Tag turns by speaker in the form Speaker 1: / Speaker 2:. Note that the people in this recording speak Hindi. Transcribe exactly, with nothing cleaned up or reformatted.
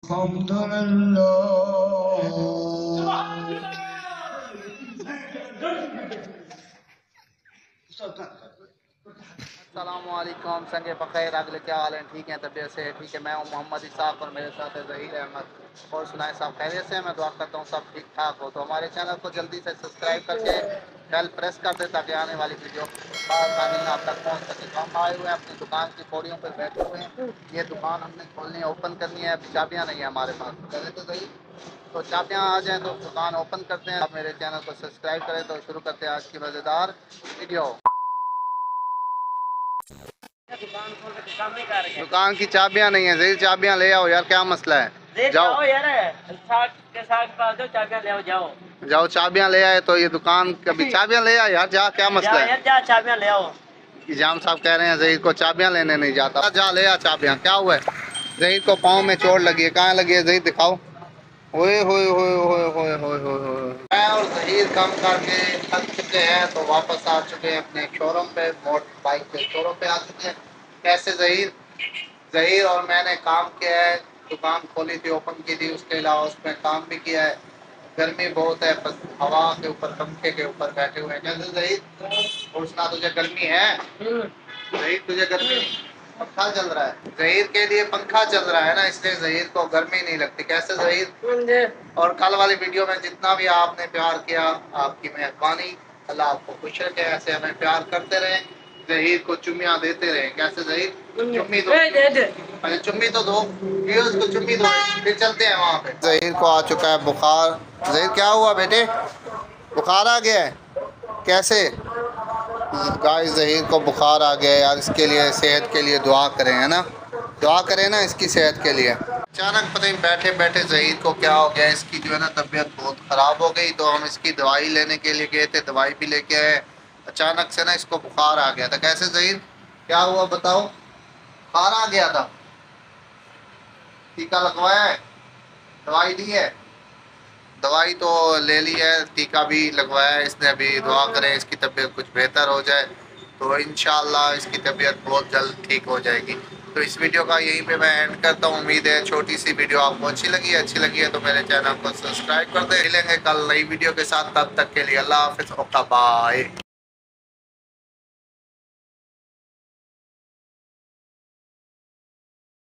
Speaker 1: अस्सलामुअलैकुम संगे बखैर अगले क्या हाल है? ठीक है, तबीयत से है? ठीक है। मैं हूँ मोहम्मद इसाक और मेरे साथ है ज़हीर अहमद। और सुनाए साहब खैरियत से? मैं दुआ करता हूँ सब ठीक ठाक हो। तो हमारे चैनल को जल्दी से सब्सक्राइब करके बेल प्रेस कर दे ताकि आने वाली वीडियो आसानी आप तक पहुँच सके। तो हम आए हुए हैं अपनी दुकान की पौड़ियों पर बैठे हुए हैं। ये दुकान हमने खोलनी है, ओपन करनी है। अभी चाबियाँ नहीं है हमारे पास, पहले तो सही तो चाबियाँ आ जाएँ तो दुकान ओपन करते हैं। आप मेरे चैनल को सब्सक्राइब करें तो शुरू करते हैं आज की मज़ेदार वीडियो। दुकान की चाबियां नहीं है, ज़हीर चाबियां ले आओ यार, क्या मसला है? जाओ
Speaker 2: यार, साथ के साथ पास दो चाबियां ले आओ। जाओ
Speaker 1: जाओ चाबियां ले आए तो ये दुकान कभी चाबियां ले आए यार, जा क्या मसला है?
Speaker 2: यार, जा चाबियां ले आओ।
Speaker 1: इजाम साहब कह रहे हैं ज़हीर को चाबियां लेने नहीं जाता। जा ले आ चाबियां। क्या हुआ है? ज़हीर को पाँव में चोट लगी है। कहाँ लगी है ज़हीर, दिखाओ। ओए होए होए होए होए होए होए। मैं और ज़हीर काम करके थक चुके हैं तो वापस आ चुके हैं अपने शोरूम पे, मोटर बाइक के शोरूम पे आ चुके हैं। कैसे ज़हीर? ज़हीर और मैंने काम किया है, दुकान खोली थी, ओपन की थी, उसके अलावा उसमें काम भी किया है। गर्मी बहुत है, बस हवा के ऊपर पंखे के ऊपर बैठे हुए हैं। कैसे ज़हीर? पूछना, तुझे गर्मी है? ज़हीर तुझे गर्मी? पंखा चल रहा है ज़हीर के लिए, पंखा चल रहा है ना, इसलिए ज़हीर को गर्मी नहीं लगती। कैसे ज़हीर? और कल वाली वीडियो में जितना भी आपने प्यार किया, आपकी मेहरबानी। अल्लाह आपको खुश रखे, ऐसे हमें प्यार करते रहे, ज़हीर को चुम्मियाँ देते रहे। कैसे ज़हीर? चुम्मी दो, अरे चुम्मी तो दो, व्यूअर्स को चुम्मी दो, फिर चलते हैं वहाँ पे। ज़हीर को आ चुका है बुखार। ज़हीर क्या हुआ बेटे? बुखार आ गया है? कैसे? गाइस ज़हीर को बुखार आ गया यार, इसके लिए सेहत के लिए दुआ करें, है ना? दुआ करें ना इसकी सेहत के लिए। अचानक पता नहीं बैठे बैठे ज़हीर को क्या हो गया, इसकी जो है ना तबीयत बहुत ख़राब हो गई। तो हम इसकी दवाई लेने के लिए गए थे, दवाई भी लेके आए। अचानक से ना इसको बुखार आ गया था। कैसे ज़हीर, क्या हुआ बताओ? बुखार आ गया था? टीका लगवाया है? दवाई ली है? दवाई तो ले ली है, टीका भी लगवाया है इसने। अभी दुआ करें इसकी तबीयत कुछ बेहतर हो जाए तो इंशाल्लाह इसकी तबीयत बहुत जल्द ठीक हो जाएगी। तो इस वीडियो का यहीं पे मैं एंड करता हूँ। उम्मीद है छोटी सी वीडियो आपको अच्छी लगी है। अच्छी लगी है तो मेरे चैनल को सब्सक्राइब कर दें। मिलेंगे कल नई वीडियो के साथ, तब तक के लिए अल्लाह हाफ़िज़, ओके बाय।